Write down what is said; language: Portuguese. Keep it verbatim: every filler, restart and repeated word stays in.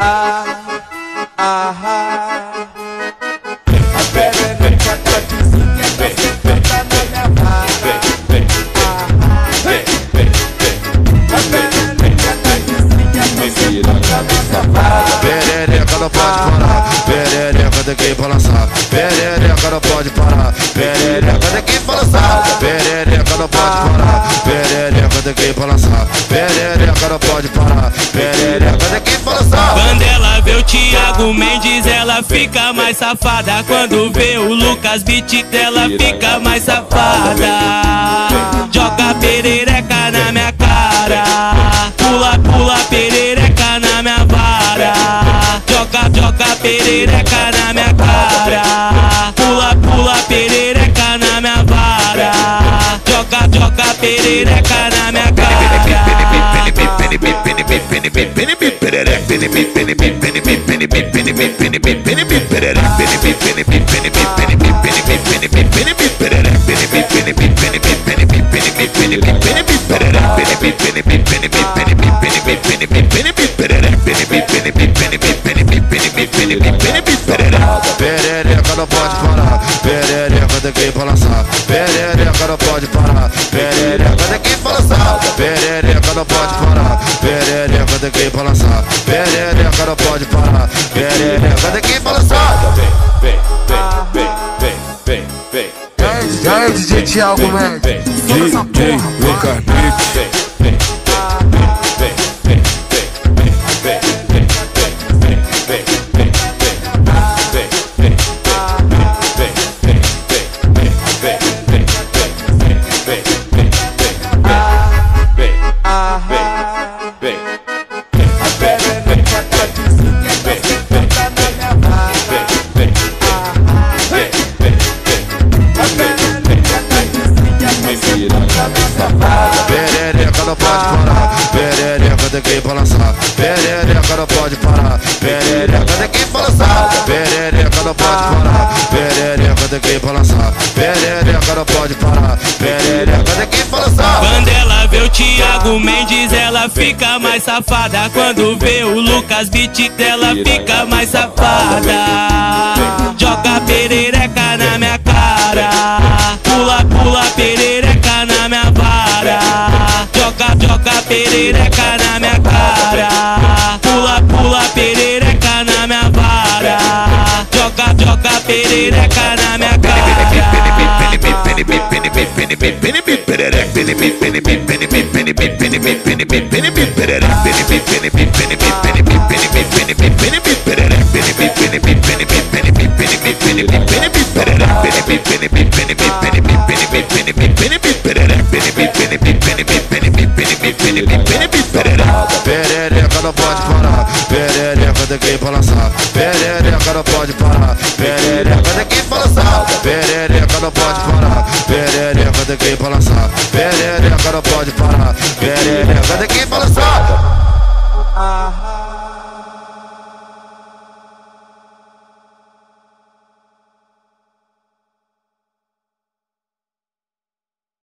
ah, ah, ah. A perereca tá vizinha, tá sentada na minha vara. A perereca tá vizinha, tá sentada na minha vara. Perereca não pode parar, perereca tem que balançar. Perereca não pode parar, perereca tem que balançar. Perereca não pode parar, perereca tem que balançar. Perereca não pode parar, perereca tem que balançar. Quando ela vê o Thiago Mendes, ela fica mais safada. Quando vê o Lucas Beat, ela fica mais safada. Joga perereca na minha cara, pula, pula perereca na minha vara. Joga, joga perereca na minha cara, pula, pula perereca na minha vara. Joga, joga perereca na minha cara. Perereca não pode parar, perereca tem que balançar. Perereca não pode parar, perereca tem que balançar. Perereca não pode parar, perereca tem que balançar. Perereca não pode parar, perereca tem que balançar. Vem, vem, vem, vem, vem, vem. Já é D J Thiago Mendes, D J Lucas Mix. Perereca não pode parar, perereca tem que balançar. Perereca não pode parar, perereca tem que balançar. Perereca não pode parar, perereca tem que balançar. Perereca não pode parar, perereca tem que balançar. Quando ela vê o Thiago Mendes, ela fica mais safada. Quando vê o Lucas Beat, ela fica mais safada. Joga perereca na minha cara, pula, pula perereca na minha vara. Joga, joga perereca na minha cara, pula, pula perereca na minha vara. Joga, joga perereca na minha cara. Perereca não pode parar, perereca tem que balançar. Perereca não pode parar, perereca tem que balançar. Perereca não pode parar, perereca tem que balançar. Perereca não pode parar, perereca tem que balançar.